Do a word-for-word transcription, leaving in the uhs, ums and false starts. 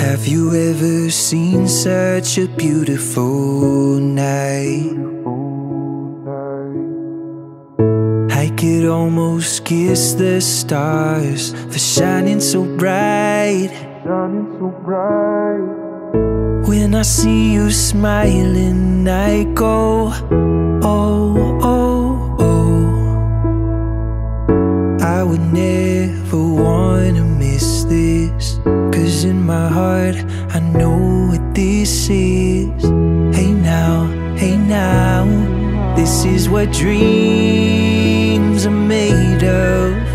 Have you ever seen such a beautiful night? I could almost kiss the stars for shining so bright. When I see you smiling, I go, oh, oh, oh. I would never wanna miss this, 'cause in my heart I know what this is. Hey now, hey now, this is what dreams are made of.